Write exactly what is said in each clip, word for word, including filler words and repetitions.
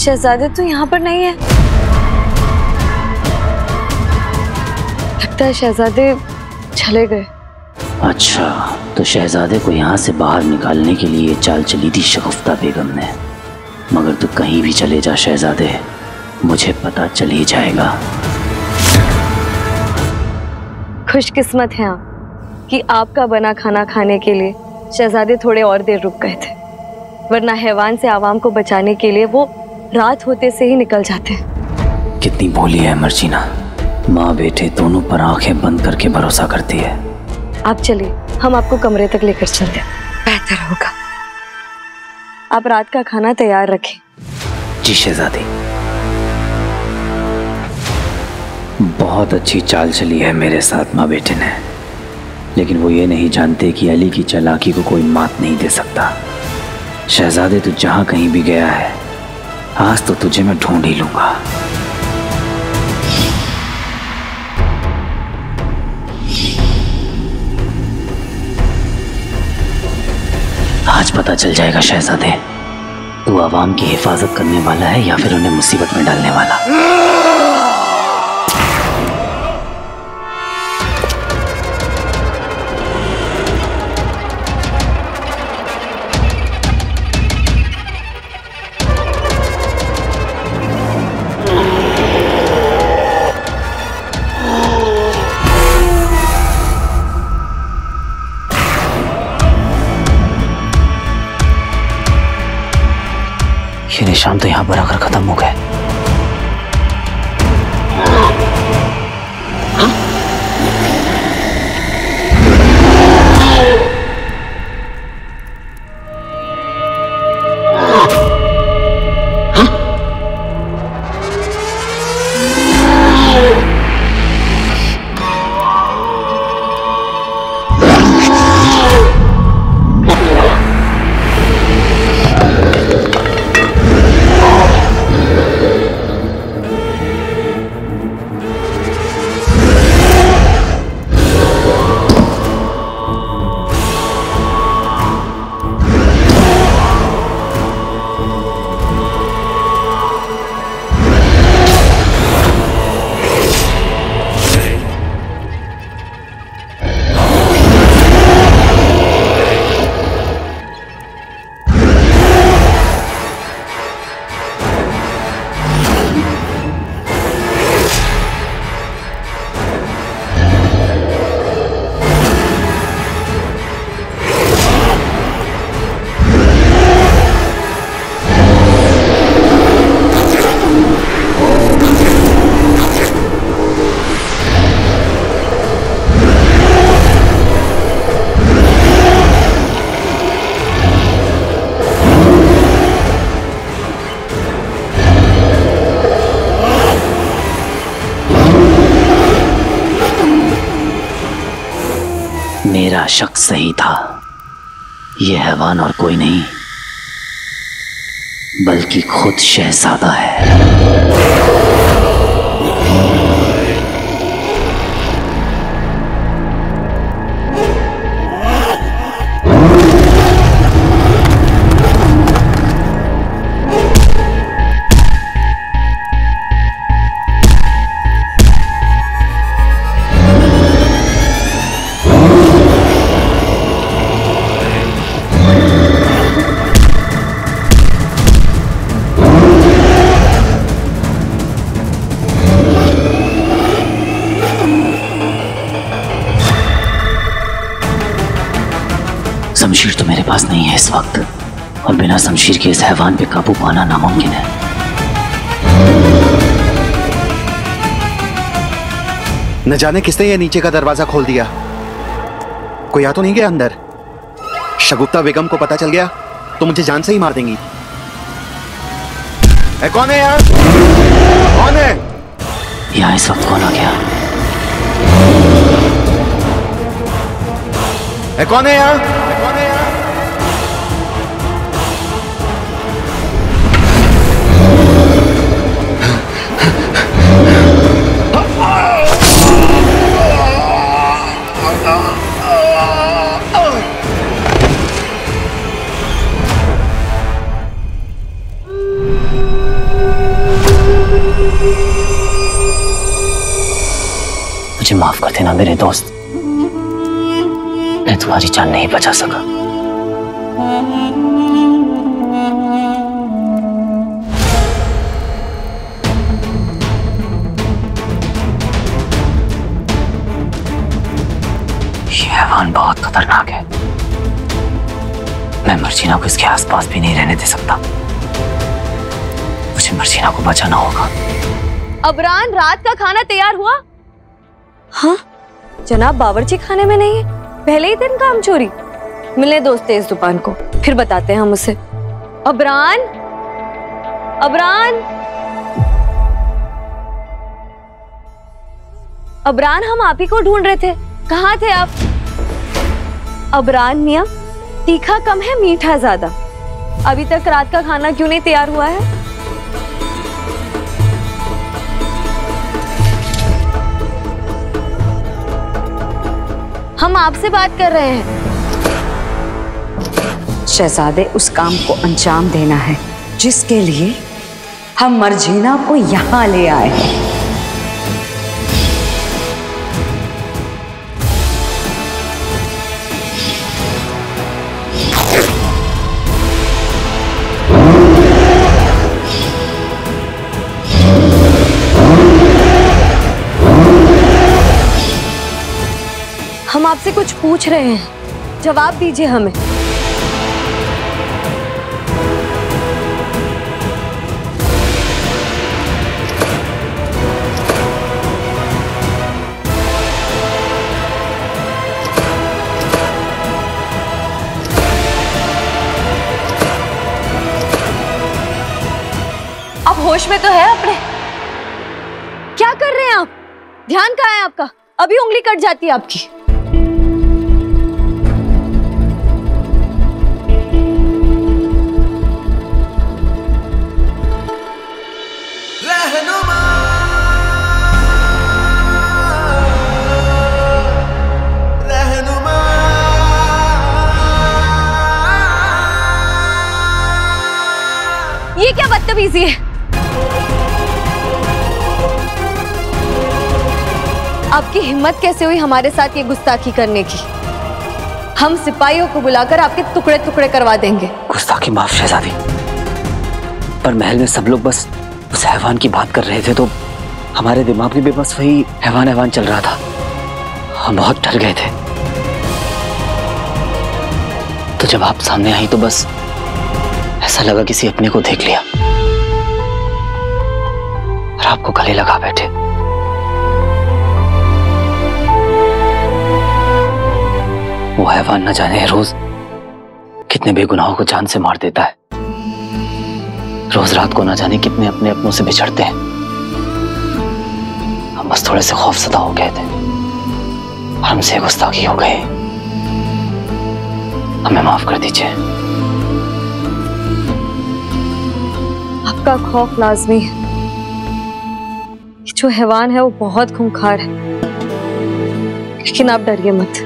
शहजादे तो यहाँ पर नहीं है। लगता है शहजादे चले गए। अच्छा, तो शहजादे को यहाँ से बाहर निकालने के लिए चाल चली थी शगुफ्ता बेगम ने। मगर तू कहीं भी चले जा शहजादे, मुझे पता चल ही जाएगा। खुशकिस्मत हैं आप कि आपका बना खाना खाने के लिए शहजादे थोड़े और देर रुक गए थे, वरना हैवान से आवाम को बचाने के लिए वो रात होते से ही निकल जाते। कितनी भोली है मर्जीना, माँ बेटे दोनों पर आंखें बंद करके भरोसा करती है। आप चलिए, हम आपको कमरे तक लेकर चलते हैं, बेहतर होगा। आप रात का खाना तैयार रखें। जी शहजादी। बहुत अच्छी चाल चली है मेरे साथ माँ बेटे ने, लेकिन वो ये नहीं जानते कि अली की चालाकी को कोई मात नहीं दे सकता। शहजादे तू जहां कहीं भी गया है, आज तो तुझे मैं ढूंढ ही लूंगा। आज पता चल जाएगा शहजादे, तू आवाम की हिफाजत करने वाला है या फिर उन्हें मुसीबत में डालने वाला। ये निशान तो यहां पर आकर खत्म हो गए। मेरा शक सही था, यह हैवान और कोई नहीं बल्कि खुद शहजादा है। शमशीर तो मेरे पास नहीं है इस वक्त, और बिना शमशीर के इस हैवान पे काबू पाना नामुमकिन है। न जाने किसने ये नीचे का दरवाजा खोल दिया। कोई आ तो नहीं गया अंदर? शगुफ्ता बेगम को पता चल गया तो मुझे जान से ही मार देंगी। ए, कौन है यार? कौन है यहाँ? इस वक्त कौन आ गया? ए, कौन है यार? कौन है यार? मुझे माफ कर देना मेरे दोस्त, मैं तुम्हारी जान नहीं बचा सका। ये हैवान बहुत खतरनाक है, मैं मर्जीना को इसके आसपास भी नहीं रहने दे सकता। मुझे मर्जीना को बचाना होगा। अबरान, रात का खाना तैयार हुआ? हाँ जनाब, बावर्ची खाने में नहीं है, पहले ही दिन काम चोरी। मिलने दोस्ते इस दुकान को, फिर बताते हैं हम उसे। अबरान, अबरान, अबरान, हम आप ही को ढूंढ रहे थे, कहाँ थे आप? अबरान मियाँ, तीखा कम है, मीठा ज्यादा। अभी तक रात का खाना क्यों नहीं तैयार हुआ है? हम आपसे बात कर रहे हैं। शहजादे, उस काम को अंजाम देना है जिसके लिए हम मर्जीना को यहाँ ले आए हैं। हम आपसे कुछ पूछ रहे हैं, जवाब दीजिए हमें। आप होश में तो है अपने? क्या कर रहे हैं आप? ध्यान कहाँ है आपका? अभी उंगली कट जाती है आपकी। ये क्या बदतमीजी है? आपकी हिम्मत कैसे हुई हमारे साथ ये गुस्ताखी करने की? हम सिपाहियों को बुलाकर आपके टुकड़े टुकड़े करवा देंगे। गुस्ताखी माफ शहजादी, पर महल में सब लोग बस उस हैवान की बात कर रहे थे तो हमारे दिमाग में भी बस वही हैवान हैवान चल रहा था। हम बहुत डर गए थे, तो जब आप सामने आई तो बस ऐसा लगा किसी अपने को देख लिया और आपको गले लगा बैठे। वो हैवान न जाने रोज कितने बेगुनाहों को जान से मार देता है, रोज रात को न जाने कितने अपने अपनों से बिछड़ते हैं। हम बस थोड़े से खौफसदा हो गए थे और हमसे गुस्ताखी हो गई। हमें माफ कर दीजिए। आपका खौफ लाजमी है, जो हैवान है वो बहुत खूंखार है, लेकिन आप डरिए मत।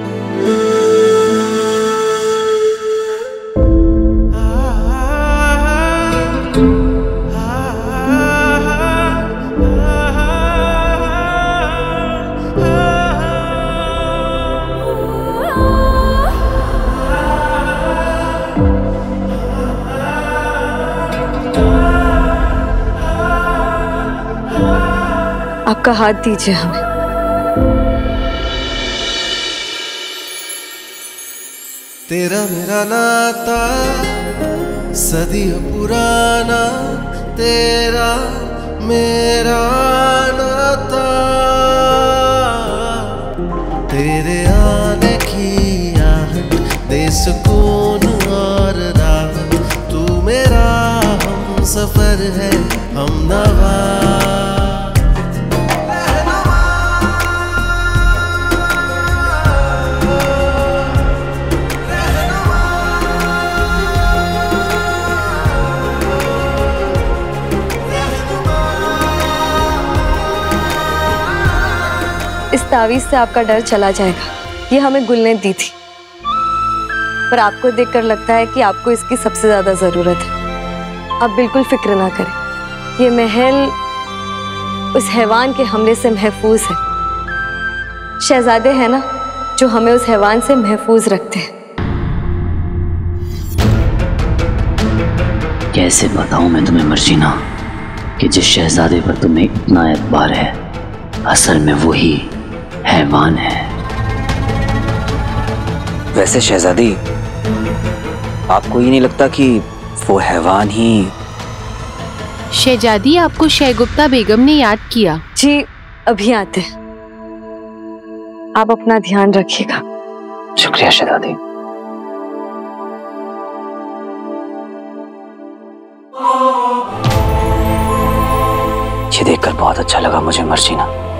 आपका हाथ दीजिए हमें। तेरा मेरा नाता सदियों पुराना, तेरा मेरा नाता, तेरे आने की आहट दे सुकून और राहत, तू मेरा हम सफर है हम नवा। इस तावीज से आपका डर चला जाएगा, ये हमें गुल ने दी थी, पर आपको देखकर लगता है कि आपको इसकी सबसे ज्यादा जरूरत है। आप बिल्कुल फिक्र ना करें, ये महल उस हैवान के हमले से महफूज है। शहजादे हैं ना जो हमें उस हैवान से महफूज रखते हैं। कैसे बताऊं मैं तुम्हें मर्जीना कि जिस शहजादे पर तुम्हें इतना एतबार है असल में वही हैवान है। वैसे शहजादी, आपको ये नहीं लगता कि वो हैवान ही? शहजादी, आपको शहगुप्ता बेगम ने याद किया। जी अभी आते हैं, आप अपना ध्यान रखिएगा। शुक्रिया शहजादी। ये देखकर बहुत अच्छा लगा मुझे मर्जीना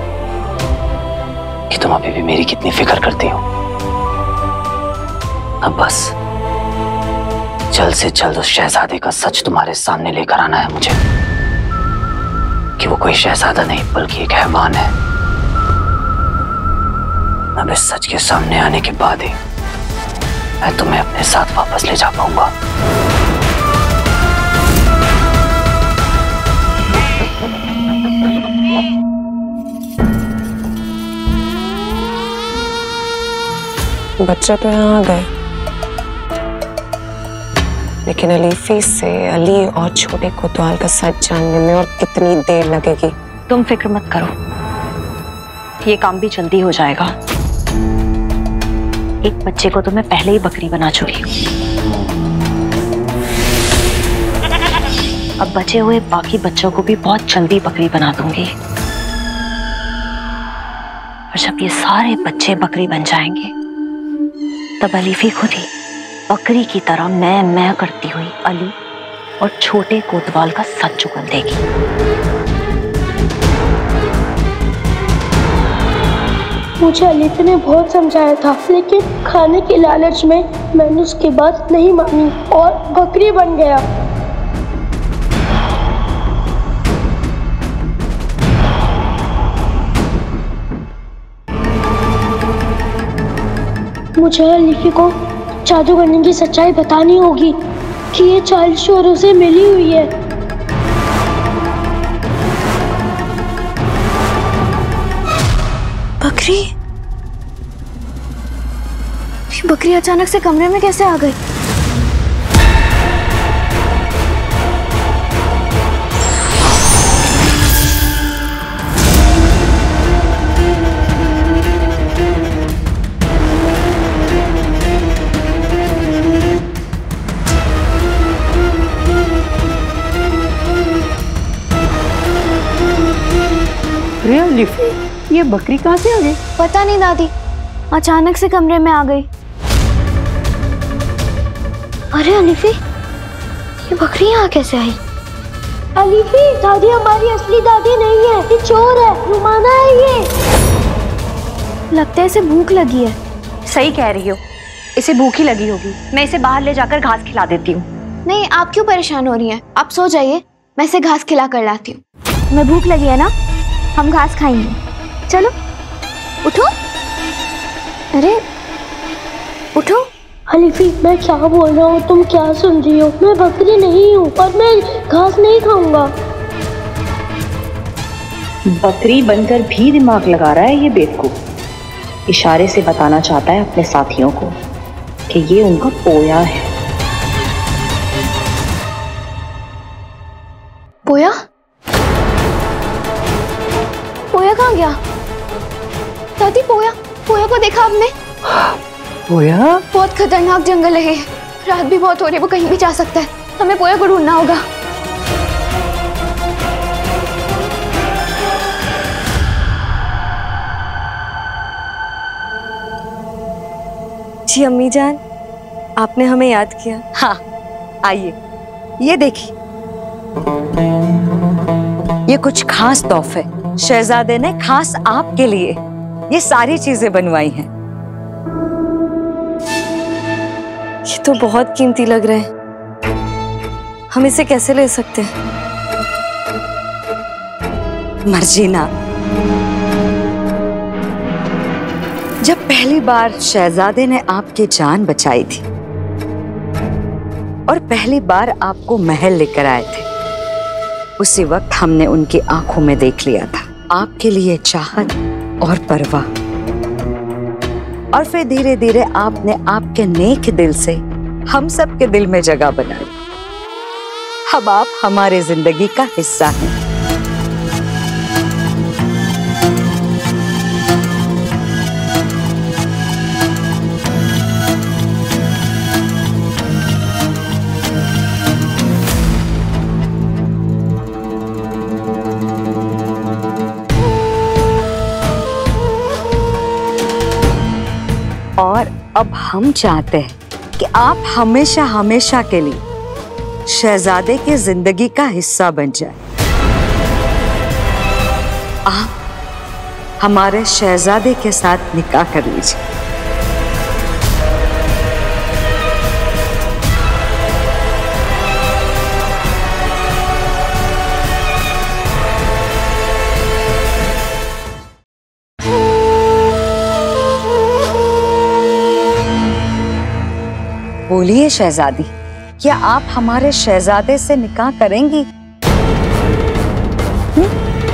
कि तुम अभी भी मेरी कितनी फिक्र करती हो। अब बस जल्द से जल्द उस शहजादे का सच तुम्हारे सामने लेकर आना है मुझे कि वो कोई शहजादा नहीं बल्कि एक हैवान है। अब इस सच के सामने आने के बाद ही मैं तुम्हें अपने साथ वापस ले जा पाऊंगा। बच्चा तो यहाँ आ गए, लेकिन अलीफी से अली और छोटे कोतवाल का सच जानने में और कितनी देर लगेगी? तुम फिक्र मत करो, ये काम भी जल्दी हो जाएगा। एक बच्चे को तो मैं पहले ही बकरी बना चुकी हूँ। अब बचे हुए बाकी बच्चों को भी बहुत जल्दी बकरी बना दूंगी। और जब ये सारे बच्चे बकरी बन जाएंगे तब अलीफी खुद ही बकरी की तरह मैं मैं करती हुई अली और छोटे कोतवाल का सच चुगल देगी। मुझे अलीफी ने बहुत समझाया था, लेकिन खाने के लालच में मैंने उसकी बात नहीं मानी और बकरी बन गया। मुझे अलीफी को जादूगरनी की सच्चाई बतानी होगी कि ये चाल चोरों से मिली हुई है। बकरी बकरी अचानक से कमरे में कैसे आ गई? ये बकरी कहाँ से आ गई? पता नहीं दादी, अचानक से कमरे में आ गई। अरे अलीफी, ये बकरी यहाँ कैसे आई? अलीफी, दादी हमारी असली दादी नहीं है, ये चोर है, रुमाना है ये। लगता है इसे भूख लगी है। सही कह रही हो, इसे भूख ही लगी होगी। मैं इसे बाहर ले जाकर घास खिला देती हूँ। नहीं, आप क्यों परेशान हो रही हैं? आप सो जाइए, मैं इसे घास खिला कर लाती हूँ। मैं भूख लगी है ना, हम घास खाएंगे। चलो उठो। अरे उठो। अलीफी, मैं क्या बोल रहा हूँ, तुम क्या सुन रही हो? मैं बकरी नहीं हूँ और मैं घास नहीं खाऊंगा। बकरी बनकर भी दिमाग लगा रहा है ये बेवकूफ। इशारे से बताना चाहता है अपने साथियों को कि ये उनका पोया है। पोया? पोया कहाँ गया? दादी, पोया पोया को देखा आपने? पोया? बहुत खतरनाक जंगल है, रात भी बहुत हो रही है, वो कहीं भी जा सकता है। हमें पोया को ढूंढना होगा। जी अम्मी जान, आपने हमें याद किया। हाँ, आइए, ये देखिए, ये कुछ खास तोहफे शहजादे ने खास आपके लिए ये सारी चीजें बनवाई हैं। ये तो बहुत कीमती लग रहे हैं, हम इसे कैसे ले सकते हैं? मर्जीना, जब पहली बार शहजादे ने आपकी जान बचाई थी और पहली बार आपको महल लेकर आए थे, उसी वक्त हमने उनकी आंखों में देख लिया था आपके लिए चाहत और परवाह, और फिर धीरे धीरे आपने आपके नेक दिल से हम सब के दिल में जगह बनाई। अब आप हमारे जिंदगी का हिस्सा हैं। और अब हम चाहते हैं कि आप हमेशा हमेशा के लिए शहजादे की जिंदगी का हिस्सा बन जाए। आप हमारे शहजादे के साथ निकाह कर लीजिए। बोलिए शहजादी, क्या आप हमारे शहजादे से निकाह करेंगी? हुँ?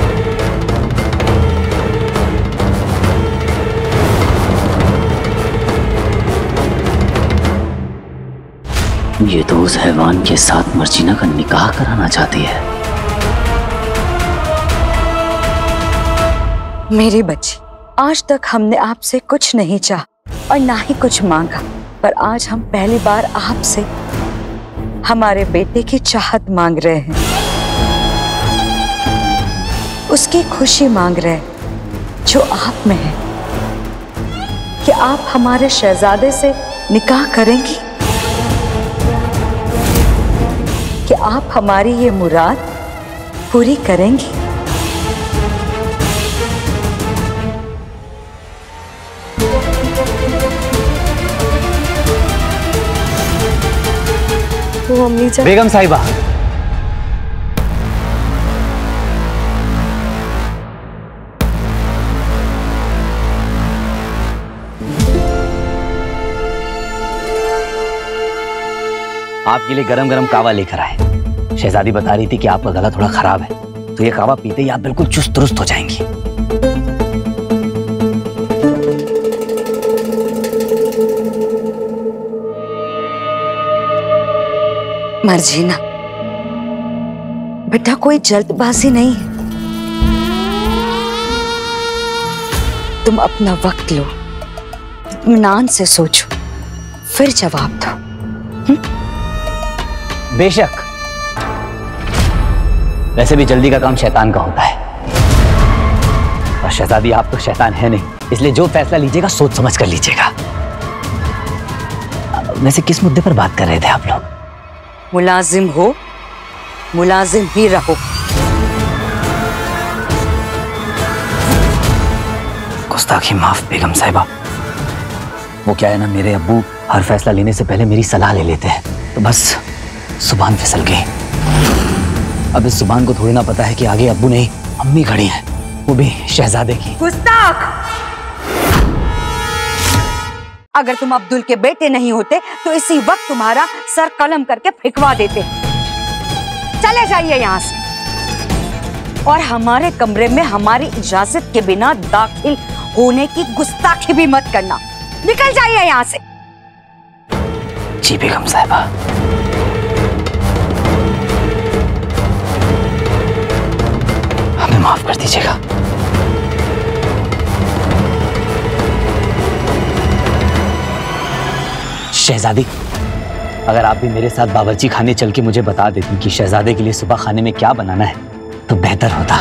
ये तो उस हैवान के साथ मर्जीना का निकाह कराना चाहती है। मेरी बच्ची, आज तक हमने आपसे कुछ नहीं चाहा और ना ही कुछ मांगा, पर आज हम पहली बार आपसे हमारे बेटे की चाहत मांग रहे हैं, उसकी खुशी मांग रहे हैं जो आप में है। कि आप हमारे शहजादे से निकाह करेंगी? कि आप हमारी ये मुराद पूरी करेंगी? बेगम साहिबा, आपके लिए गरम गरम कावा लेकर आए। शहजादी बता रही थी कि आपका गला थोड़ा खराब है, तो ये कावा पीते ही आप बिल्कुल चुस्त दुरुस्त हो जाएंगी। मर्जीना, बेटा कोई जल्दबाजी नहीं है, तुम अपना वक्त लो, इत्मीनान से सोचो, फिर जवाब दो। बेशक, वैसे भी जल्दी का काम शैतान का होता है, और शहजादी आप तो शैतान है नहीं, इसलिए जो फैसला लीजिएगा सोच समझ कर लीजिएगा। वैसे किस मुद्दे पर बात कर रहे थे आप लोग? मुलाजिम हो, मुलाजिम ही रहो। गुस्ताखी माफ बेगम साहिबा। वो क्या है ना, मेरे अब्बू हर फैसला लेने से पहले मेरी सलाह ले लेते हैं, तो बस जुबान फिसल गई। अब इस जुबान को थोड़ी ना पता है कि आगे अब्बू नहीं अम्मी खड़ी हैं, वो भी शहजादे की। गुस्ताख! अगर तुम अब्दुल के बेटे नहीं होते तो इसी वक्त तुम्हारा सर कलम करके फेंकवा देते। चले जाइए यहाँ से, और हमारे कमरे में हमारी इजाजत के बिना दाखिल होने की गुस्ताखी भी मत करना। निकल जाइए यहाँ से। जी बेगम साहिबा। हमें माफ कर दीजिएगा। शहजादी, अगर आप भी मेरे साथ बावर्ची खाने चल के मुझे बता देती कि शहजादे के लिए सुबह खाने में क्या बनाना है तो बेहतर होता।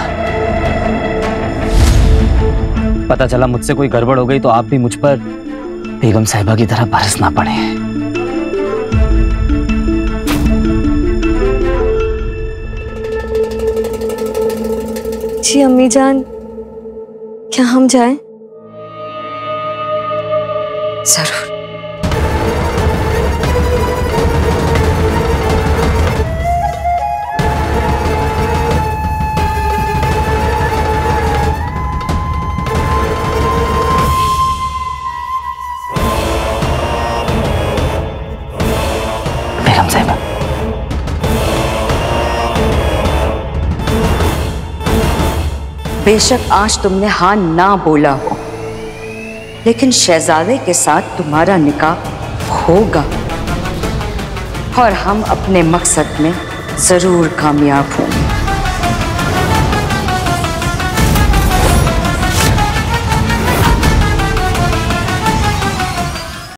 पता चला मुझसे कोई गड़बड़ हो गई तो आप भी मुझ पर बेगम साहिबा की तरह बरस ना पड़े। जी अम्मी जान, क्या हम जाएं? जरूर। बेशक आज तुमने हाँ ना बोला हो, लेकिन शहजादे के साथ तुम्हारा निकाह होगा और हम अपने मकसद में जरूर कामयाब होंगे।